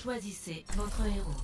Choisissez votre héros.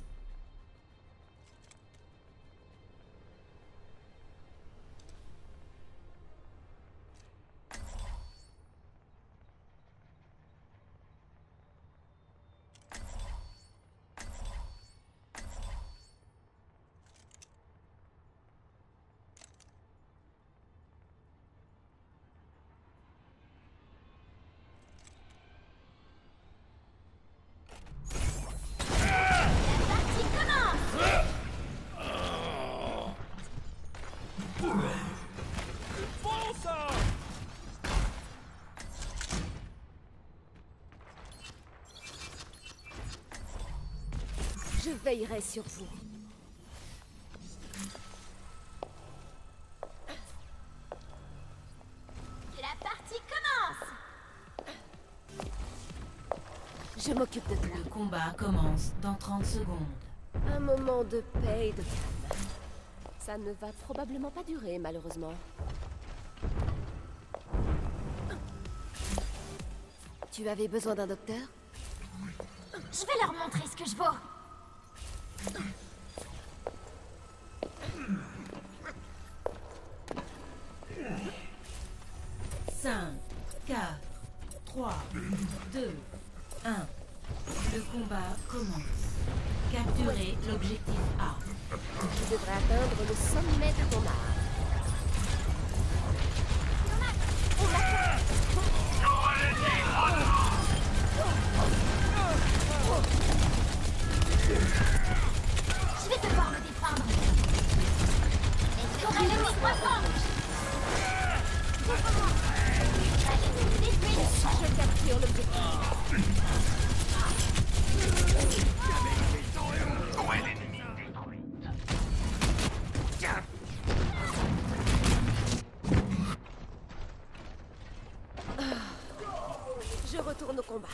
Je veillerai sur vous. Que la partie commence! Je m'occupe de toi. Le combat commence dans 30 secondes. Un moment de paix et de calme. Ça ne va probablement pas durer, malheureusement. Tu avais besoin d'un docteur? Je vais leur montrer ce que je vaux! 5, 4, 3, 2, 1. Le combat commence. Capturez l'objectif A. Tu devrais atteindre le sommet de ton art. Je vais devoir me défendre! Les tourelles ennemies croissantes! Je capture l'objectif. Je retourne au combat.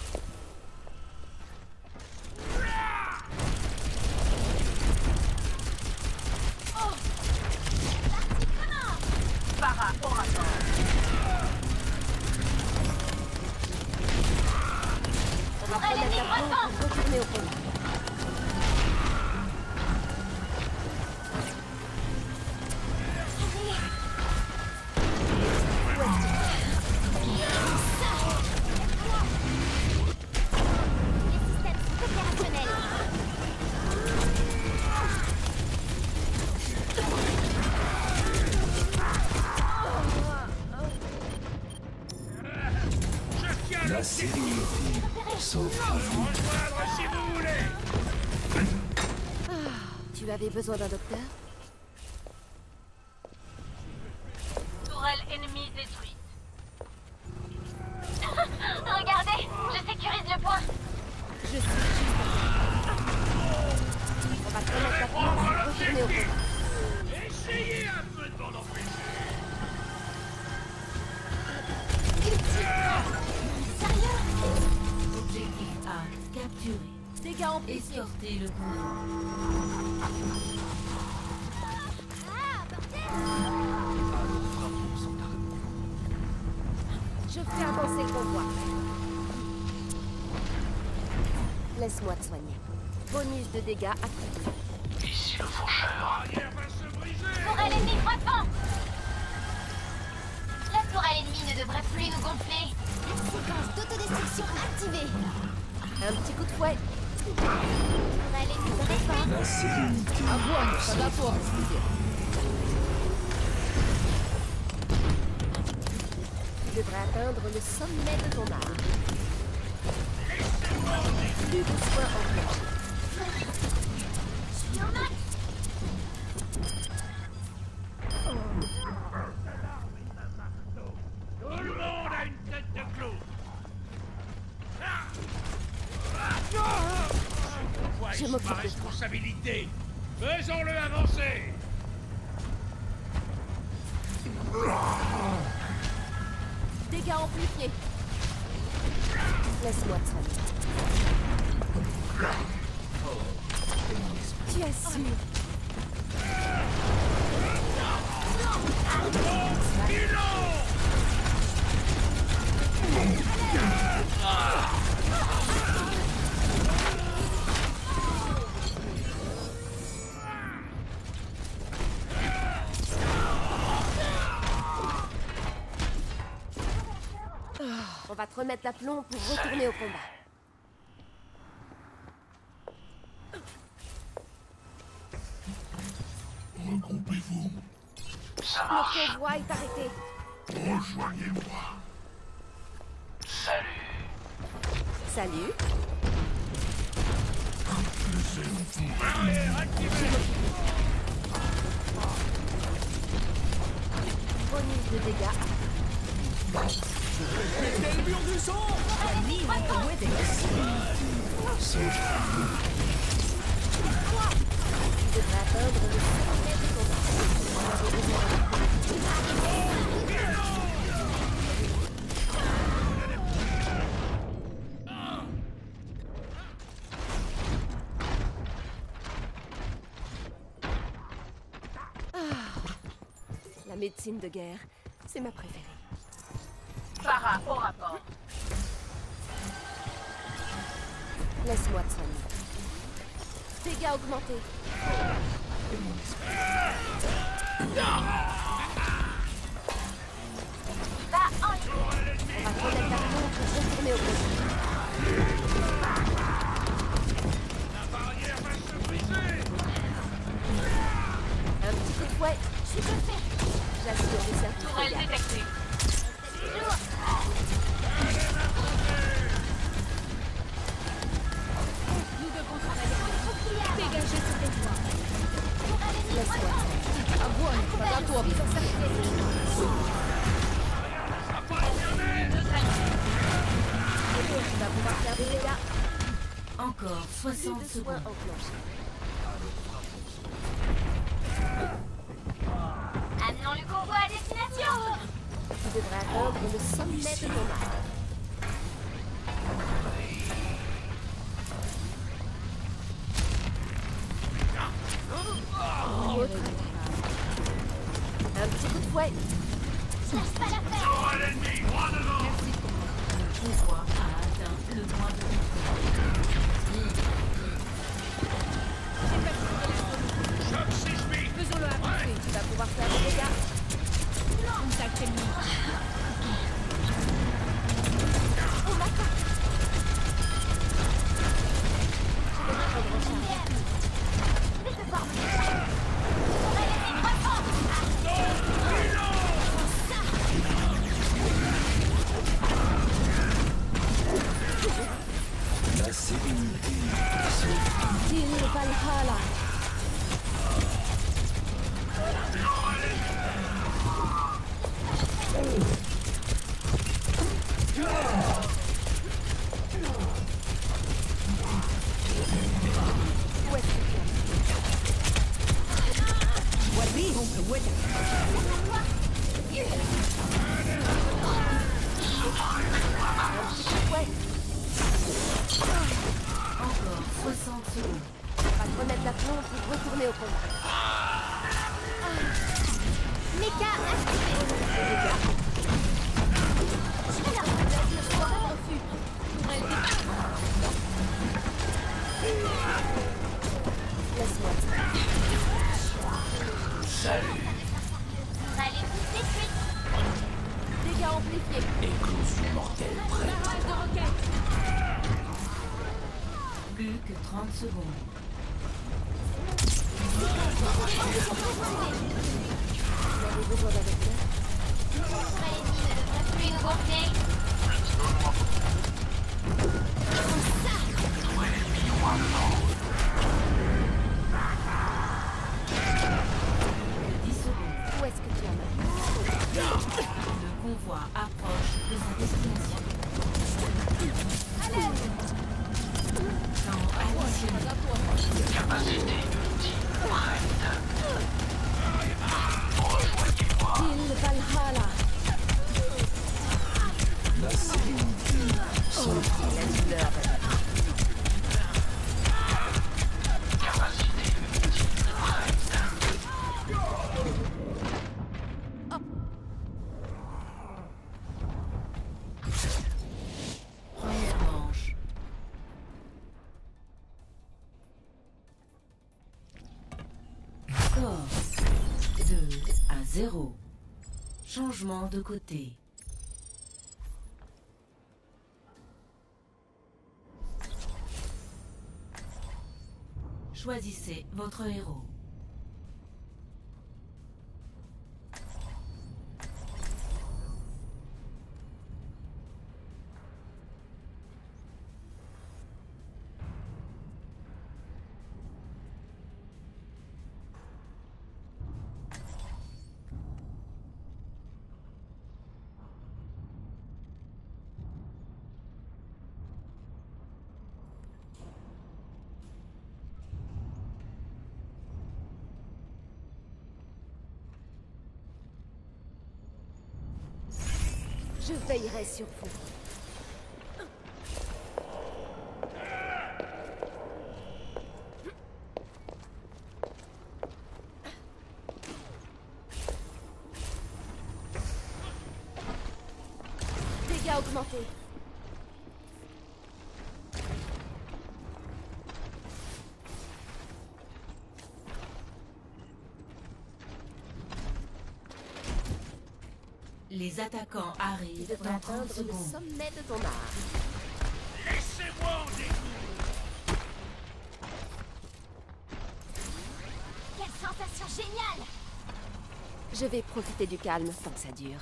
Tourelles ennemies croissantes! Retournez au combat. Les systèmes sont opérationnels! La sérénité s'offre à vous. Tu avais besoin d'un docteur? Tourelle ennemie détruite. Regardez, je sécurise le point. Je suis juste à côté. On va connaître la place. Retournez au combat. Essayez un peu de m'en empêcher. Sérieux? Objectif A capturé. Dégâts amplifiés. Escortez le convoi. Je fais avancer le convoi. Laisse-moi te soigner. Bonus de dégâts activé. Ici le fourcheur. Rien va se briser. Tourelle ennemie croissante! La tourelle ennemie ne devrait plus nous gonfler. Séquence d'autodestruction activée. Un petit coup de fouet. Tourelle ennemie détruite. La sérénité Ça va pour Tu devrais atteindre le sommet de ton art. Plus de soins enclenchés. Je suis au max. Tout le monde a une tête de clou. Je m'occupe Ma de toi. responsabilité. Faisons-le avancer. Dégâts amplifiés. Laisse-moi te soigner. Tu as su. On va te remettre l'aplomb pour retourner au combat. Regroupez-vous. Ça Le marche. convoi est arrêté. Rejoignez-moi. Salut. Salut. Laissez-nous tomber. Barrière activée. Bonus de dégâts. Tu devrais atteindre le sommet du combat. La médecine de guerre, c'est ma préférée. Farah au rapport. Laisse-moi te soigner. Dégâts augmentés. Va en ligne. On va te remettre l'aplomb pour retourner au combat. La barrière va se briser. Un petit coup de fouet. Je peux faire. J'assure des services Tourelle dégâts. détectée. C'est lourd. Nous devons travailler. Dégagez ce territoire. Laisse-moi. Ah bon, pas d'un tour. Tu vas pouvoir faire des dégâts. Encore Plus 60 de soins secondes. enclenchés. Amenons le convoi à destination. Tu devrais atteindre le sommet de ton arbre. Un petit coup de fouet. Cherche pas l'affaire. Oh, l'ennemi, droit devant. Le convoi a atteint le point de contrôle. Choc sismique. Faisons-le après. Tu vas pouvoir faire des dégâts. Contact ennemi. On m'attaque. Je vais te prendre en charge. Je vais te former. Tourelle est croissante. La sérénité. Till Valhalla. Où est-ce que tu es? Ouais, Encore 60 secondes. on va te remettre l'aplomb pour retourner au combat. Méca activé. Je vais la remettre le soir. Laisse-moi. Salut. Tourelle est toute détruite. Dégâts amplifiés. Éclosion mortelle prête. Barrage de roquettes. Plus que 30 secondes. Vous avez besoin d'un docteur? Tourelle ennemie ne devrait plus nous gonfler. Que 10 secondes. Où est-ce que tu en as? Le convoi approche de sa destination. Temps additionnel. Capacité ultime prête. Till Valhalla. La sérénité. La douleur. Capacité ultime prête. Première manche. Score 2-0. Changement de côté. Choisissez votre héros. Je veillerai sur vous. Dégâts augmentés. Les attaquants arrivent Tu devrais dans 30 atteindre le secondes. sommet de ton art. Laissez-moi en découdre. Quelle sensation géniale! Je vais profiter du calme tant que ça dure.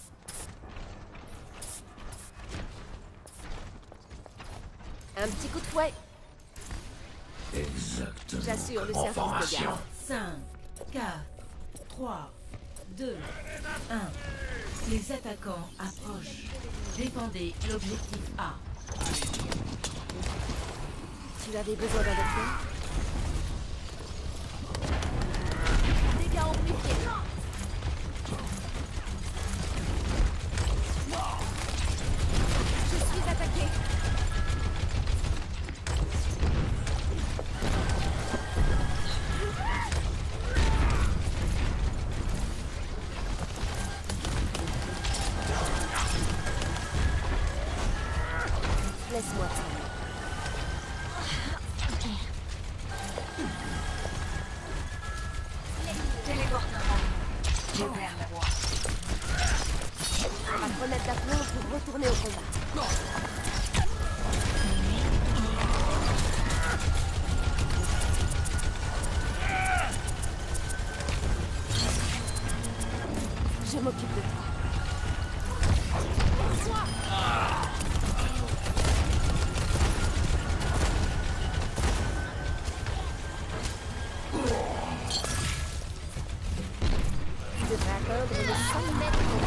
Un petit coup de fouet. Exactement. J'assure le En service de formation. garde. 5, 4, 3, 2, 1. Les attaquants approchent. Défendez l'objectif A. Tu avais besoin d'un docteur? Dégâts amplifiés. Je suis attaqué. Laisse-moi ça. Ma grenade d'aplomb pour retourner au combat. Je m'occupe de toi. Tu devrais atteindre les 100 mètres de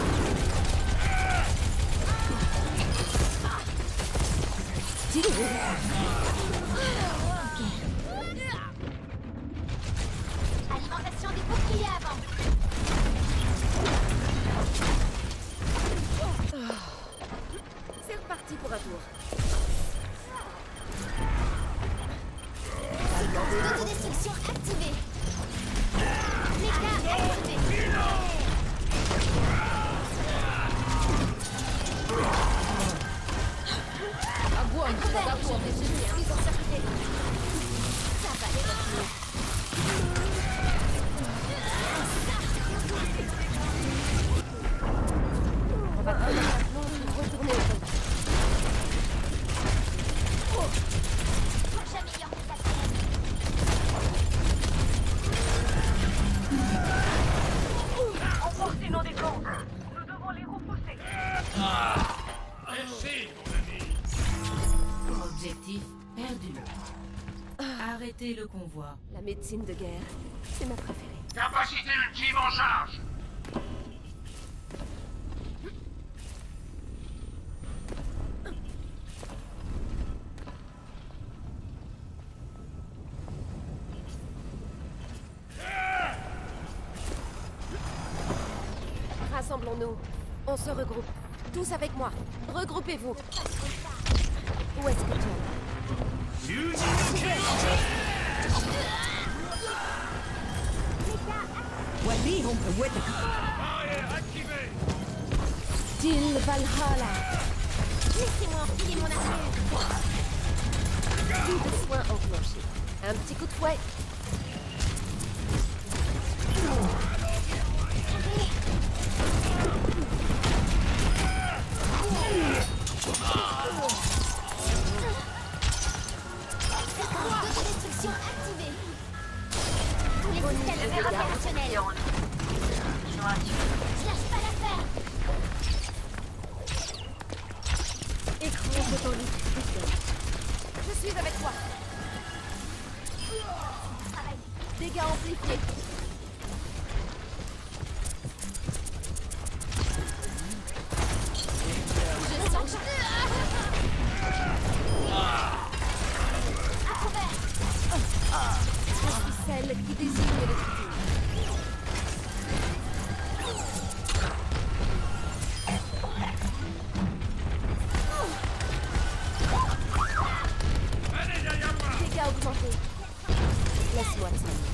Alimentation des boucliers avant! C'est reparti pour un tour. Autodestruction activée! Méca activé! Ça va les retenir. On va prendre un aplomb pour retourner au combat. Faut que j'améliore mes affaires. Emportez nos défenses. Nous devons les repousser. Merci, mon ami. Objectif perdu. Arrêtez le convoi. La médecine de guerre, c'est ma préférée. Capacité ultime en charge. Rassemblons-nous. On se regroupe. Tous avec moi. Regroupez-vous. Où est-ce que tu es? Barrière activée. Til Valhalla. Laissez-moi enfiler mon armure! Plus de soins enclenchés. Un petit coup de fouet. Autodestruction activée! Autant libre. Je suis avec toi. Dégâts amplifiés. Je sens que je suis celle qui désigne le futur. Allez derrière moi. Dégâts augmentés. Laisse-moi te soigner.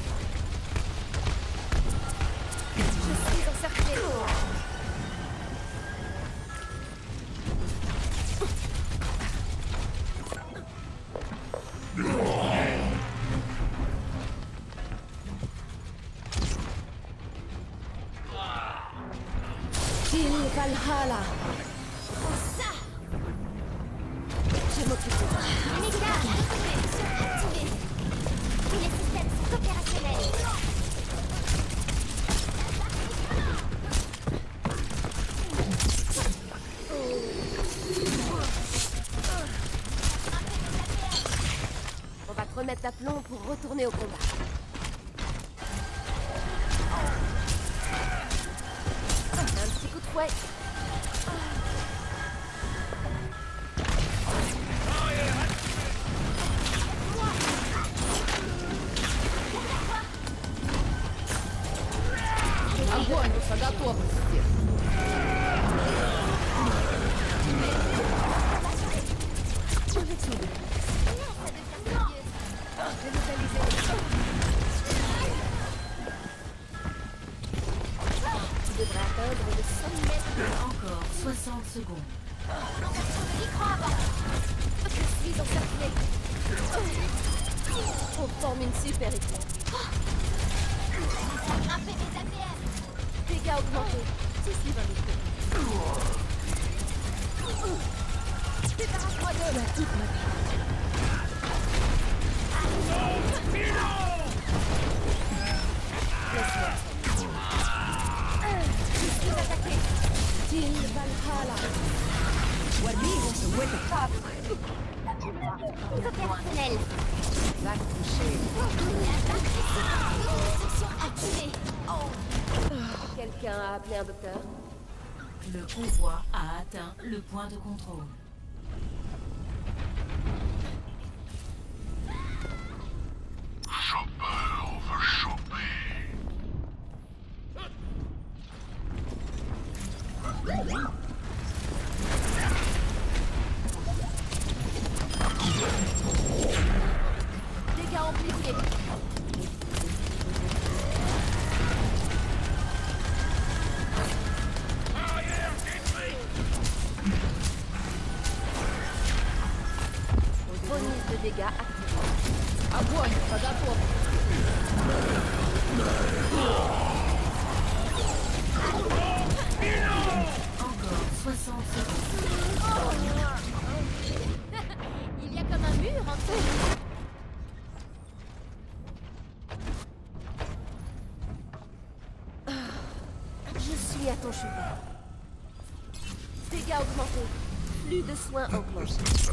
Je suis encerclée. Til Valhalla. Ça. Je m'occupe de toi. Les gars, activés. Tous les systèmes sont opérationnels. On va te remettre d'aplomb pour retourner au combat. Un petit coup de fouet. Огонь, готов. Tu devrais atteindre le sommet. Encore 60 secondes. Je suis encerclée. On forme une super équipe. Grimper mes APM. Dégâts augmentés. C'est ce qui va nous faire. Débarrasse-moi d'eux. Toute ma vie. Laisse-moi. Je suis attaquée. Til Valhalla. Opérationnel. Va te coucher. Construction activée. Quelqu'un a appelé un docteur? Le convoi a atteint le point de contrôle. Chopper veut choper. Dégâts amplifiés. Bonus de dégâts activé. Огонь, готов. Encore 60 secondes. Il y a comme un mur entre nous. Je suis à ton chevet. Dégâts augmentés. Plus de soins enclenchés.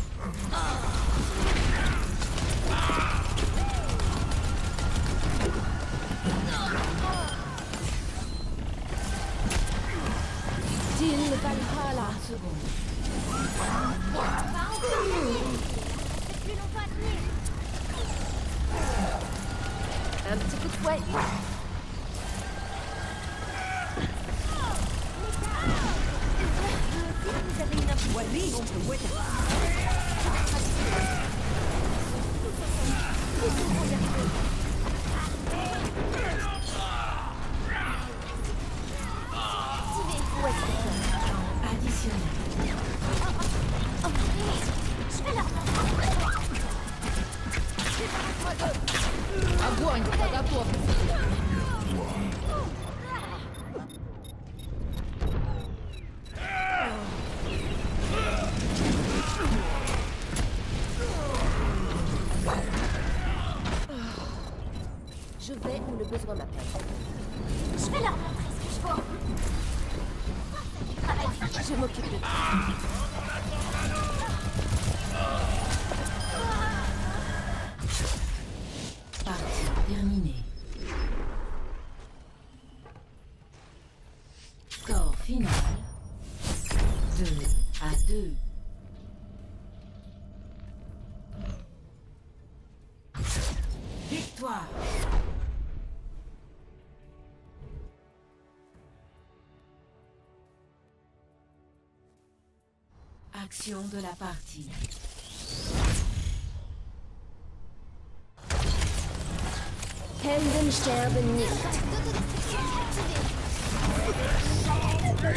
Til Valhalla. Secondes. C'est plus longtemps à tenir. Un petit coup de fouet. Vous avez une info. Où est-ce que tu Additionnel. Je vais leur montrer. Огонь, готов. Je vais où le besoin m'appelle. Je vais leur montrer ce que je vaux. Du travail d'équipe. Je m'occupe de toi. à 2. Victoire. Action de la partie. Helden sterben nicht. D'autodestruction activée.